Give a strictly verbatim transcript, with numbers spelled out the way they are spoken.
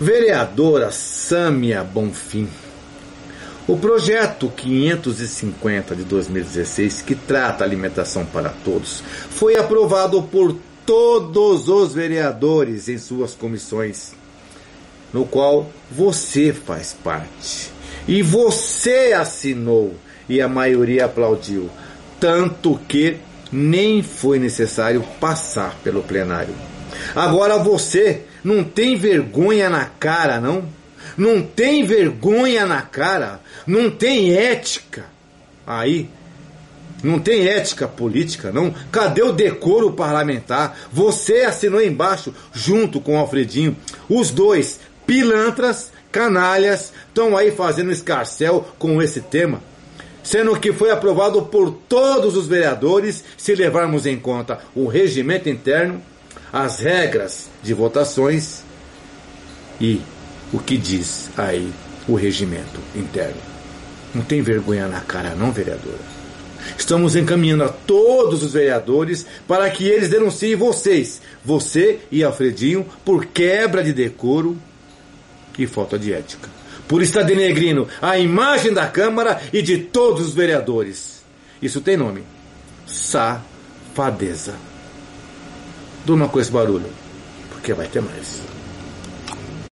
Vereadora Sâmia Bonfim. O projeto quinhentos e cinquenta de dois mil e dezesseis, que trata alimentação para todos, foi aprovado por todos os vereadores em suas comissões, no qual você faz parte. E você assinou, e a maioria aplaudiu, tanto que nem foi necessário passar pelo plenário. Agora você não tem vergonha na cara, não? Não tem vergonha na cara? Não tem ética aí? Não tem ética política, não? Cadê o decoro parlamentar? Você assinou embaixo, junto com o Alfredinho. Os dois, pilantras, canalhas, estão aí fazendo escarcéu com esse tema, sendo que foi aprovado por todos os vereadores, se levarmos em conta o regimento interno, as regras de votações e o que diz aí o regimento interno. Não tem vergonha na cara não, vereadora? Estamos encaminhando a todos os vereadores para que eles denunciem vocês, você e Alfredinho, por quebra de decoro e falta de ética, por estar denegrindo a imagem da Câmara e de todos os vereadores. Isso tem nome: safadeza. Durma com esse barulho, porque vai ter mais.